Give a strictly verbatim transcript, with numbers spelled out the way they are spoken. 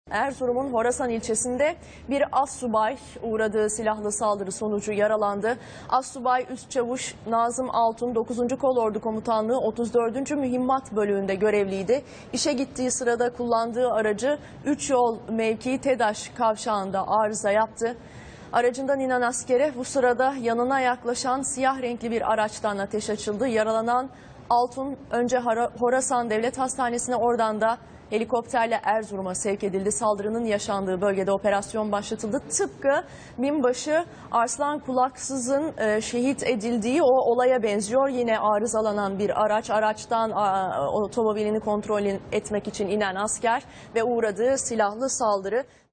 Erzurum'un Horasan ilçesinde bir astsubay uğradığı silahlı saldırı sonucu yaralandı. Astsubay Üst Çavuş Nazım Altun dokuzuncu Kolordu Komutanlığı otuz dördüncü Mühimmat Bölüğü'nde görevliydi. İşe gittiği sırada kullandığı aracı üç yol mevkii TEDAŞ kavşağında arıza yaptı. Aracından inen askere bu sırada yanına yaklaşan siyah renkli bir araçtan ateş açıldı. Yaralanan Altun önce Horasan Devlet Hastanesi'ne, oradan da helikopterle Erzurum'a sevk edildi. Saldırının yaşandığı bölgede operasyon başlatıldı. Tıpkı binbaşı Arslan Kulaksız'ın şehit edildiği o olaya benziyor. Yine arızalanan bir araç, araçtan otomobilini kontrol etmek için inen asker ve uğradığı silahlı saldırı.